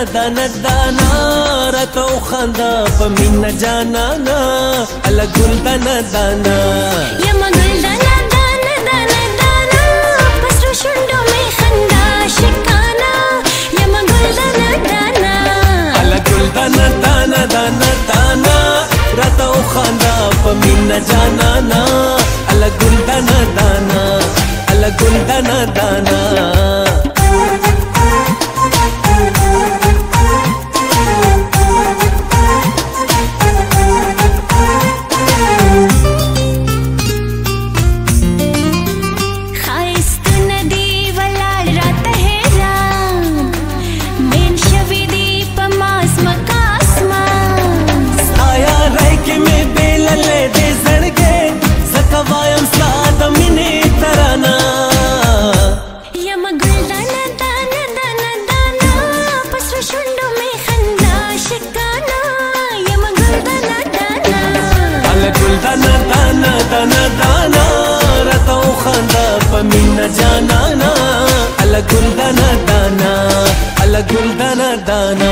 دانا دانا راته خندا په مینا جانانا الا ګل دانا دانا یما ګل دانا دانا دانا دانا پسرو شونډو می خندا شکانا یما ګل دانا دانا الا ګل دانا دانا دانا دانا راته خندا په مینا جانانا الا ګل دانا دانا الا ګل دانا دانا دانا دانا دانا دانا راته خندا په مینا جانانا الا ګل دانا دانا الا ګل دانا دانا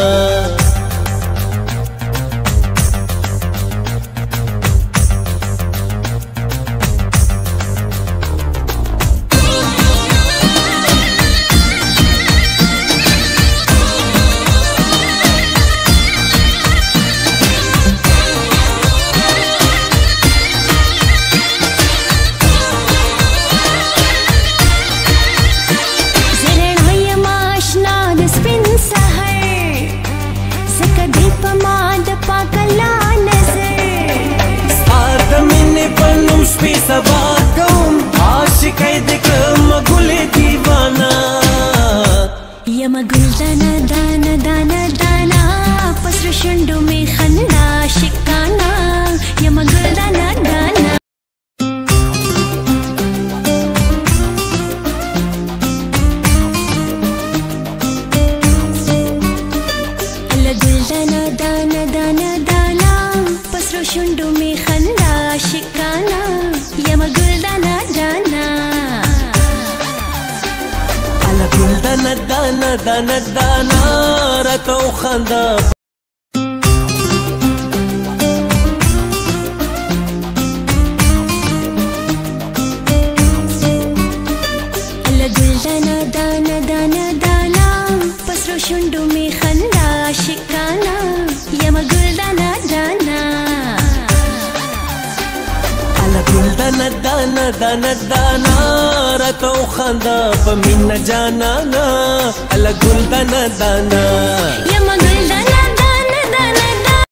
شپې سبا کوم عاشقې د کوم ګلې دیوانا یما ګل دانا دانا دانا دانا پسرو شونډو می خندا شکانا یما ګل دانا دانا الا ګل دانا دانا دانا دانا پسرو شونډو می خندا شکانا یما ګل دانا دانا الا ګل دانا دانا دانا دانا راته خندا الا ګل دانا دانا دانا دانا پسرو شونډو می خندا شکانا یما ګل دانا دانا ګل دانا دانا دانا دانا راته خندا په مینا جانانا الا ګل دانا دانا یما ګل دانا